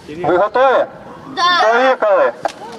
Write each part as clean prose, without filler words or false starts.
Ви готові? Да. Поїхали!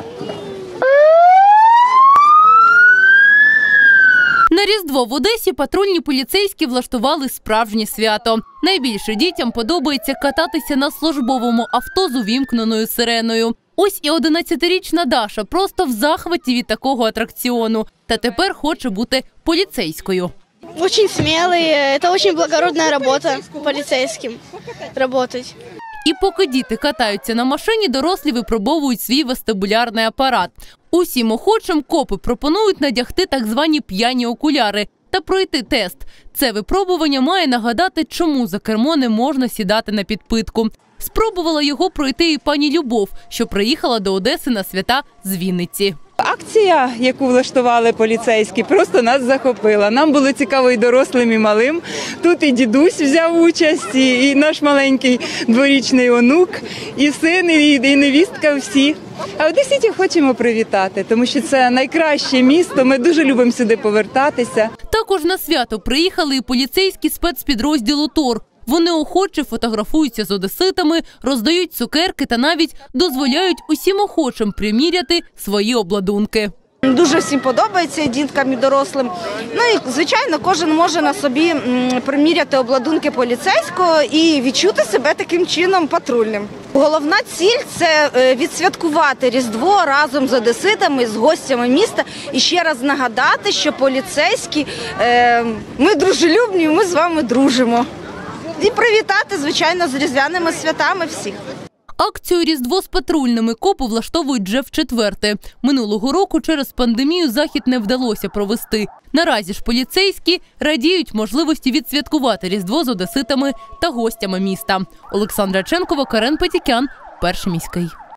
На Різдво в Одесі патрульні поліцейські влаштували справжнє свято. Найбільше дітям подобається кататися на службовому авто з увімкненою сиреною. Ось і 11-річна Даша просто в захваті від такого атракціону. Та тепер хоче бути поліцейською. Очень смелый, это очень благородная работа полицейским работать. І поки діти катаються на машині, дорослі випробовують свій вестибулярний апарат. Усім охочим копи пропонують надягти так звані п'яні окуляри та пройти тест. Це випробування має нагадати, чому за кермо не можна сідати на підпитку. Спробувала його пройти і пані Любов, що приїхала до Одеси на свята з Вінниці. Акція, яку влаштували поліцейські, просто нас захопила. Нам було цікаво і дорослим, і малим. Тут і дідусь взяв участь, і наш маленький дворічний онук, і син, і невістка всі. А Одеситів хочемо привітати, тому що це найкраще місто, ми дуже любимо сюди повертатися. Також на свято приїхали і поліцейські спецпідрозділу ТОР. Вони охоче фотографуються з одеситами, роздають цукерки та навіть дозволяють усім охочим приміряти свої обладунки. Дуже всім подобається, діткам і дорослим. Ну і, звичайно, кожен може на собі приміряти обладунки поліцейського і відчути себе таким чином патрульним. Головна ціль – це відсвяткувати Різдво разом з одеситами, з гостями міста. І ще раз нагадати, що поліцейські, ми дружелюбні, ми з вами дружимо. І привітати, звичайно, з різдвяними святами всіх. Акцію «Різдво з патрульними» копи влаштовують вже вчетверте. Минулого року через пандемію захід не вдалося провести. Наразі ж поліцейські радіють можливості відсвяткувати Різдво з одеситами та гостями міста. Олександра Ченкова, Карен Петікян, Перший міський.